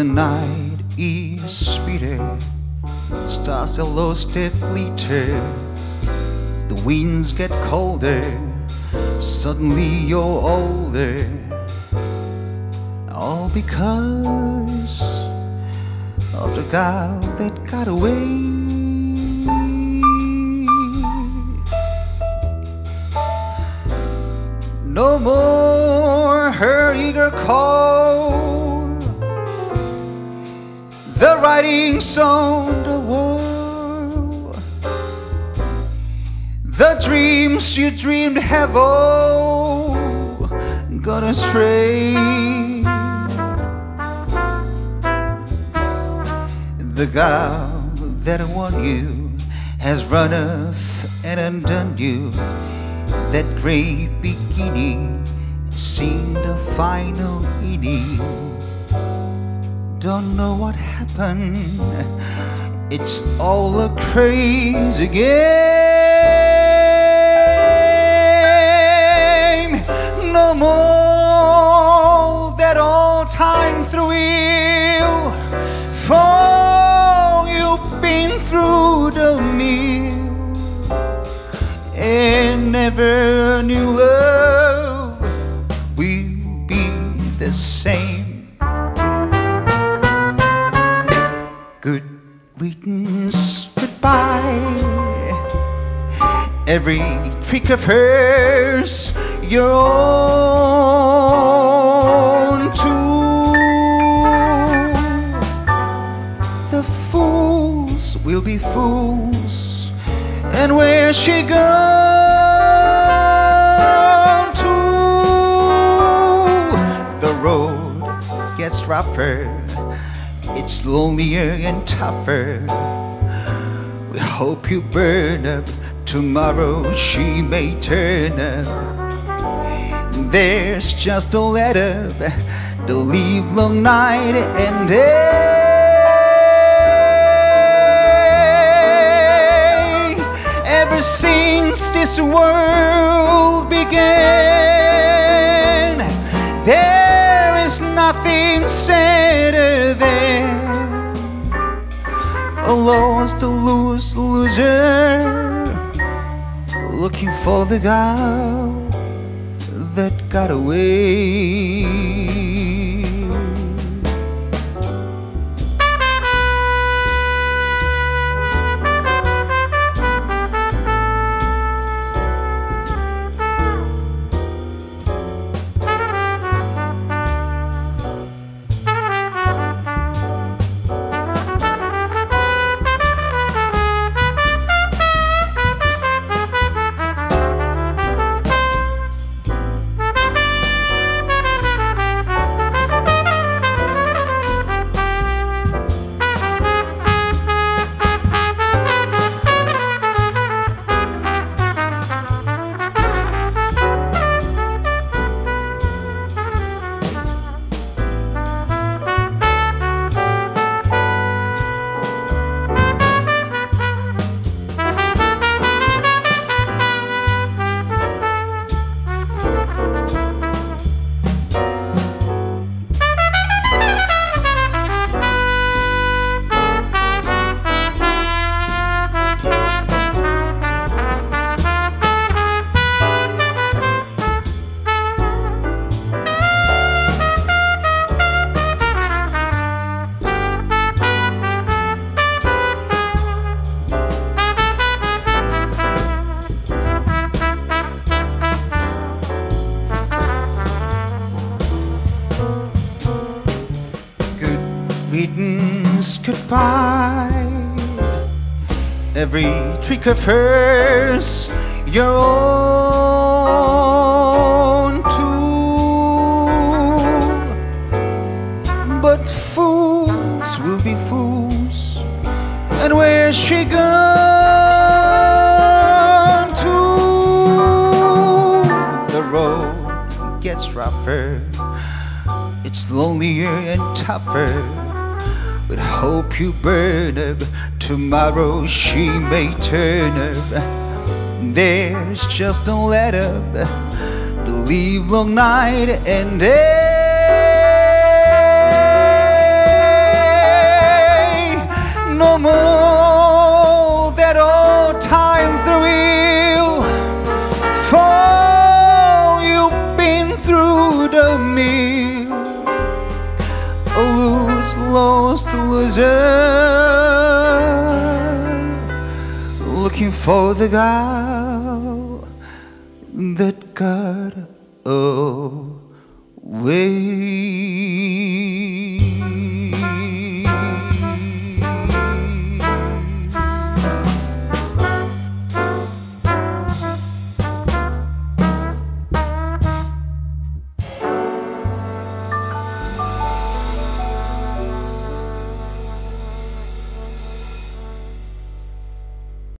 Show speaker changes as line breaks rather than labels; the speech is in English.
The night is bitter, stars are lost at glitter. The winds get colder, suddenly you're older. All because of the girl that got away. No more her eager call, the writings on the wall. The dreams you dreamed have all gone astray. The girl that won you has run off and undone you. That great beginning seemed the final inning. Don't know what happened, it's all a crazy game. No more that all-time thrill, for you've been through the mill. And never a new love will be the same. Good riddance, goodbye. Every trick of hers, your own too. The fools will be fools, and where she gone to? The road gets rougher, it's lonelier and tougher. We hope you burn up, tomorrow she may turn up. There's just a letter, the livelong night and day. Ever since this world began, there is nothing sadder than a lost, a loser, looking for the girl that got away. Riddance, goodbye. Every trick of hers, your own too. But fools will be fools, and where's she gone to? The road gets rougher, it's lonelier and tougher. But hope you burn up, tomorrow she may turn up. There's just a letter, the livelong night and day. lost loser, looking for the girl that got away.